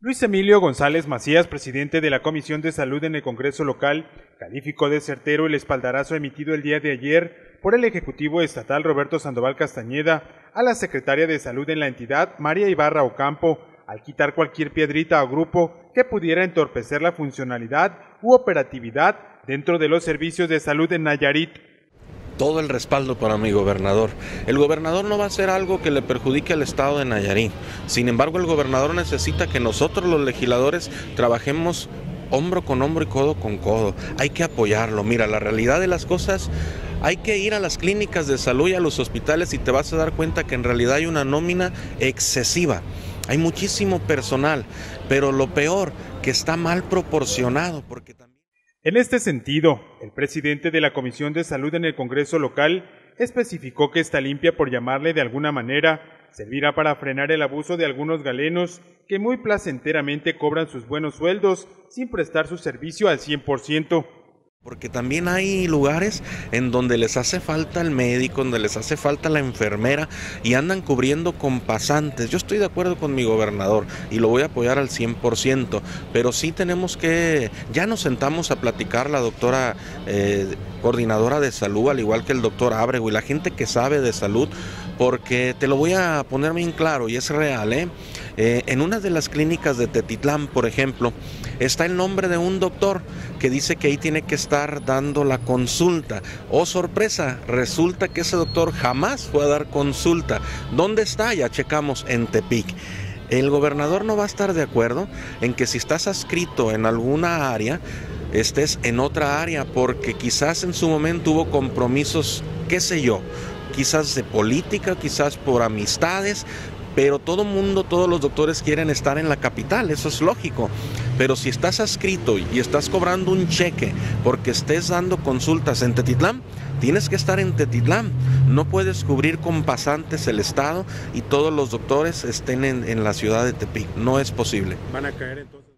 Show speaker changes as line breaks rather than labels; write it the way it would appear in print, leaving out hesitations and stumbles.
Luis Emilio González Macías, presidente de la Comisión de Salud en el Congreso local, calificó de certero el espaldarazo emitido el día de ayer por el Ejecutivo Estatal Roberto Sandoval Castañeda a la Secretaria de Salud en la entidad, María Ibarra Ocampo, al quitar cualquier piedrita o grupo que pudiera entorpecer la funcionalidad u operatividad dentro de los servicios de salud en Nayarit.
Todo el respaldo para mi gobernador. El gobernador no va a hacer algo que le perjudique al estado de Nayarit. Sin embargo, el gobernador necesita que nosotros los legisladores trabajemos hombro con hombro y codo con codo. Hay que apoyarlo. Mira, la realidad de las cosas, hay que ir a las clínicas de salud y a los hospitales y te vas a dar cuenta que en realidad hay una nómina excesiva. Hay muchísimo personal, pero lo peor, que está mal proporcionado, porque también...
En este sentido, el presidente de la Comisión de Salud en el Congreso local especificó que esta limpia, por llamarle de alguna manera, servirá para frenar el abuso de algunos galenos que muy placenteramente cobran sus buenos sueldos sin prestar su servicio al 100%.
Porque también hay lugares en donde les hace falta el médico, donde les hace falta la enfermera y andan cubriendo con pasantes. Yo estoy de acuerdo con mi gobernador y lo voy a apoyar al 100%, pero sí tenemos que, ya nos sentamos a platicar la doctora coordinadora de salud, al igual que el doctor Ábrego y la gente que sabe de salud, porque te lo voy a poner bien claro y es real, en una de las clínicas de Tetitlán, por ejemplo, está el nombre de un doctor que dice que ahí tiene que estar dando la consulta. Oh, sorpresa, resulta que ese doctor jamás fue a dar consulta. ¿Dónde está? Ya checamos, en Tepic. El gobernador no va a estar de acuerdo en que si estás adscrito en alguna área, estés en otra área, porque quizás en su momento hubo compromisos, qué sé yo, quizás de política, quizás por amistades, pero todo mundo, todos los doctores quieren estar en la capital, eso es lógico. Pero si estás adscrito y estás cobrando un cheque porque estés dando consultas en Tetitlán, tienes que estar en Tetitlán. No puedes cubrir con pasantes el estado y todos los doctores estén en la ciudad de Tepic. No es posible.
¿Van a caer entonces?